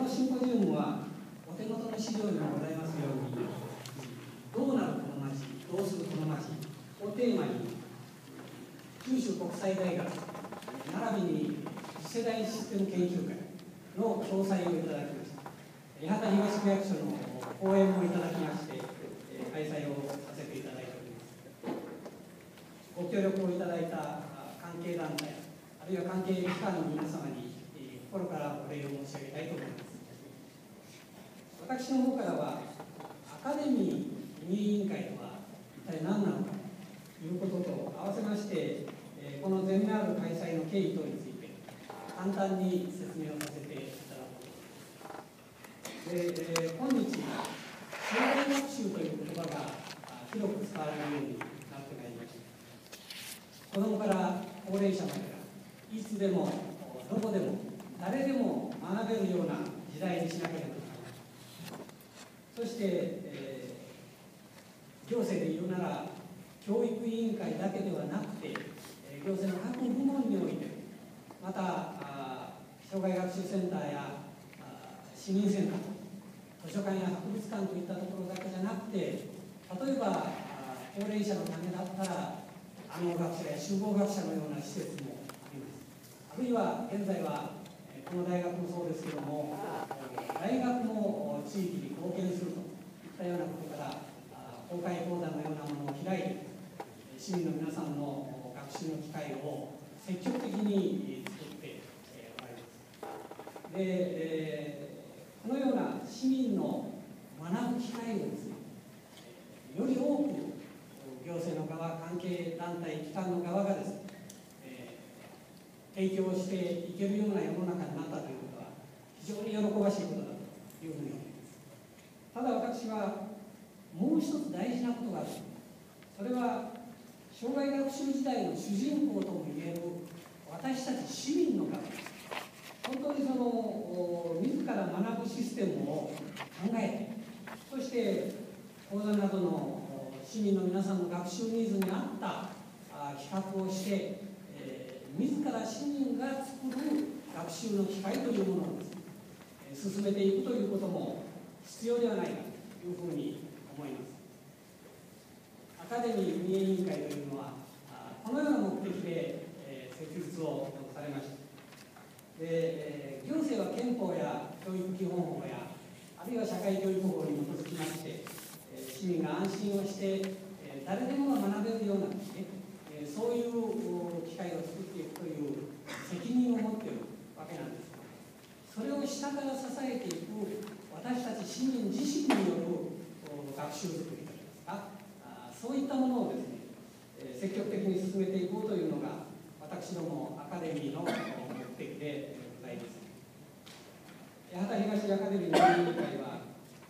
シンポジウムはお手元の資料にもございますように、どうなるこの町、どうするこの町をテーマに、九州国際大学並びに次世代システム研究会の共催をいただきました。八幡東区役所の講演もいただきまして、開催をさせていただいております。ご協力をいただいた関係団体、あるいは関係機関の皆様に心からお礼を申し上げたいと思います。私の方からは、アカデミー運営委員会とは一体何なのかということと合わせまして、この前面ある開催の経緯等について簡単に説明をさせていただこうと思います。で、今日、生涯学習という言葉が広く使われるようになってまいりました。子どもから高齢者までがいつでもどこでも誰でも学べるような時代にしなければならない。そして、行政で言うなら教育委員会だけではなくて、行政の各部門において、また障害学習センターや市民センター、図書館や博物館といったところだけじゃなくて、例えば高齢者のためだったら学者や集合学者のような施設もあります。あるいは現在はこの大学もそうですけども、大学も地域に貢献するといったようなことから、公開講座のようなものを開いて、市民の皆さんの学習の機会を積極的に作っておられます。で、このような市民の学ぶ機会をですね、より多く行政の側、関係団体、機関の側がですね、提供していけるような世の中になったということは非常に喜ばしいことだというふうに思います。ただ私はもう一つ大事なことがある。それは障害学習時代の主人公ともいえる私たち市民の側、本当に自ら学ぶシステムを考えて、そして講座などの市民の皆さんの学習ニーズに合った企画をして、自ら市民が作る学習の機会というものをですね、進めていくということも必要ではないかというふうに思います。アカデミー運営委員会というのはこのような目的で設立をされました。で、行政は憲法や教育基本法やあるいは社会教育法に基づきまして、市民が安心をして誰でもが学べるようなですね、そういう機会を作っていくという責任を持っているわけなんですが、それを下から支えていく私たち市民自身による学習づくりといいますか、そういったものをですね、積極的に進めていこうというのが私どもアカデミーの目的でございます。八幡東アカデミーの運営委員会は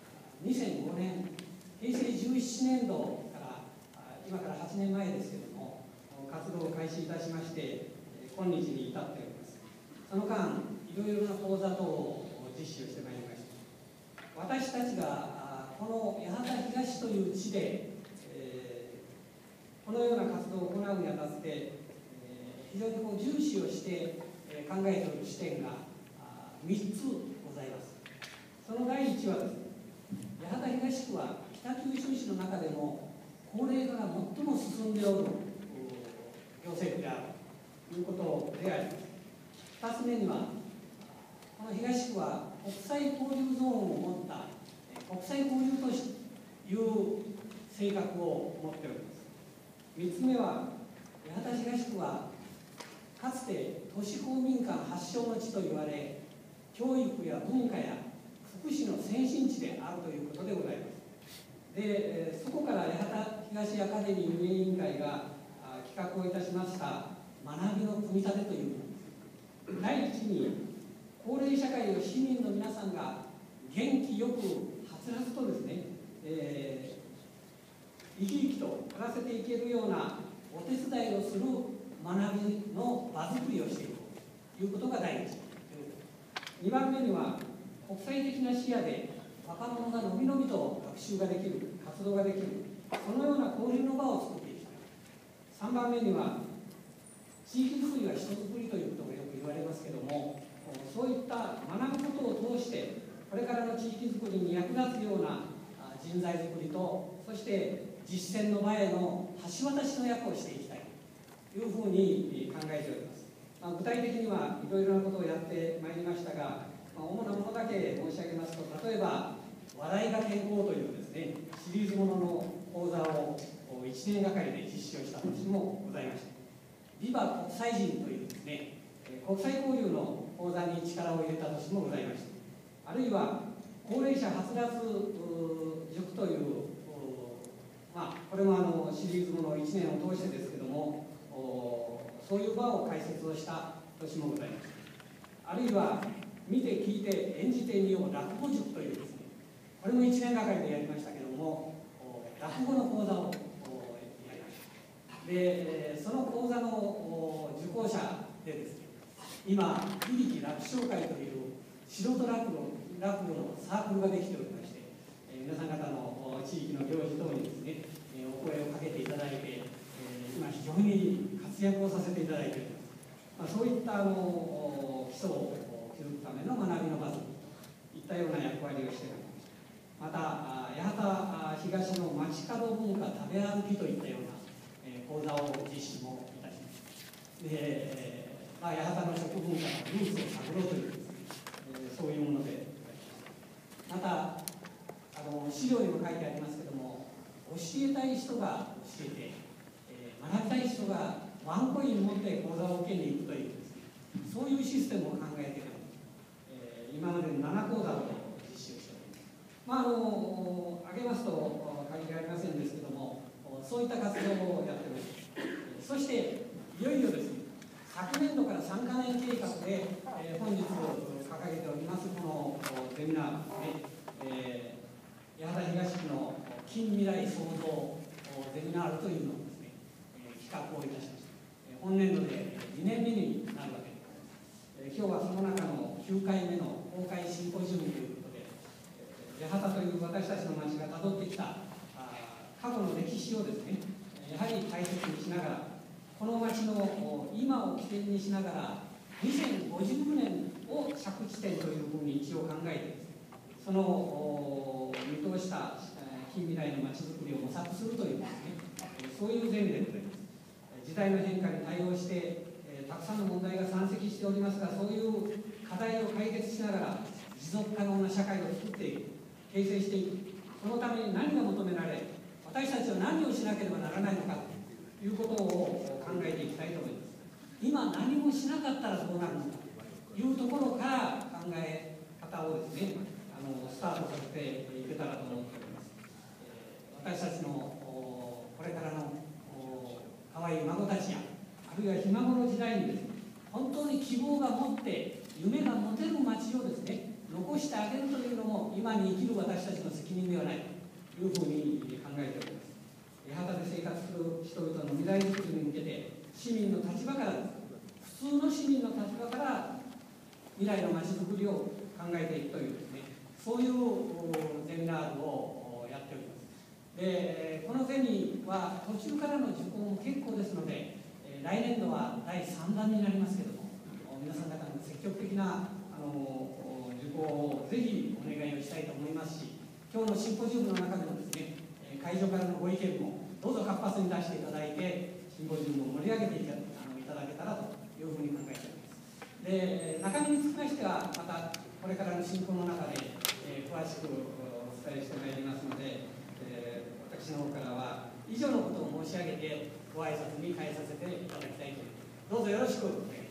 2005年、平成17年度から今から8年前ですけれども活動を開始いたしまして、今日に至っております。その間いろいろな講座等を実施をしてまいりました。私たちがこの八幡東という地でこのような活動を行うにあたって、非常に重視をして考えておる視点が3つございます。その第1はですね、八幡東区は北九州市の中でも高齢化が最も進んでおる行政区であるということであります。2つ目には、この東区は国際交流ゾーンを持った国際交流都市という性格を持っております。3つ目は、八幡東区はかつて都市公民館発祥の地と言われ、教育や文化や福祉の先進地であるということでございます。で、そこから八幡東アカデミー運営委員会が企画をいたしました学びの組み立てというものです。第一に、高齢社会を市民の皆さんが元気よくはつらつとですね、生き生きと暮らせていけるようなお手伝いをする学びの場づくりをしていくということが第一。2番目には、国際的な視野で若者がのびのびと学習ができる、活動ができる、そのような交流の場を作っていきたい。3番目には、地域づくりは人づくりということがよく言われますけども、そういった学ぶことを通してこれからの地域づくりに役立つような人材づくりと、そして実践の場への橋渡しの役をしていきたいというふうに考えております。具体的にはいろいろなことをやってまいりましたが、主なものだけ申し上げますと、例えば笑いが健康というですね、シリーズものの講座を1年がかりで実施をした年もございました。ビバ国際人というですね、国際交流の講座に力を入れた年もございました。あるいは高齢者はつらつ塾という、これもシリーズもの1年を通してですけども、そういう場を開設をした年もございました。あるいは見て聞いて演じてみよう落語塾というですね、これも1年がかりでやりましたけども、落語の講座をやりました。で、その講座の受講者でですね、今響き落語会という素人落語のサークルができておりまして、皆さん方の地域の行事等にですね、お声をかけていただいて、今非常に活躍をさせていただいております。そういった基礎を築くための学びの場といったような役割をしております。また八幡東の街角文化食べ歩きといったような講座を実施もいたします。で、八幡の食文化のルーツを探ろうというですね、そういうものでまた資料にも書いてありますけども、教えたい人が教えて、学びたい人がワンコイン持って講座を受けに行くというですね、そういうシステムを考えている、今までの7講座を実施をしております。挙げますと限りありませんですけども、そういった活動をやっております。そしていよいよですね、昨年度から3カ年計画で、本日掲げておりますこのゼミナーですね、八幡東区の近未来創造ゼミナールというのをですね、企画をいたしました。本年度で2年目になるわけです。今日はその中の9回目の公開シンポジウムということで、八幡という私たちの町がたどってきた過去の歴史をですね、やはり大切にしながら、この町の今を起点にしながら2050年を着地点というふうに一応考えてですね、その見通した近未来の町づくりを模索するというですね、そういう前例でございます。時代の変化に対応して、たくさんの問題が山積しておりますが、そういう課題を解決しながら持続可能な社会を作っていく、形成していく、そのために何が求められ、私たちは何をしなければならないのかということを考えていきたいと思います。今何もしなかったらどうなるのかというところから考え方をですね、スタートさせていけたらと思っております。私たちのこれからの可愛い孫たちや、あるいはひ孫の時代にですね、本当に希望が持って夢が持てる街をですね、残してあげるというのも今に生きる私たちの責任ではないというふうに考えております。八幡で生活する人々の未来づくりに向けて、市民の立場から、普通の市民の立場から未来の街づくりを考えていくというですね、そういうゼミナールをやっております。で、このゼミは途中からの受講も結構ですので、来年度は第3弾になりますけども、皆さん方の積極的な受講をぜひお願いをしたいと思いますし、今日のシンポジウムの中でもですね、会場からのご意見もどうぞ活発に出していただいて、シンポジウムを盛り上げていただけたらというふうに考えております。で、中身につきましては、またこれからの進行の中で、詳しくお伝えしてまいりますので、私の方からは以上のことを申し上げて、ご挨拶に変えさせていただきたいと思います。どうぞよろしくお願いします。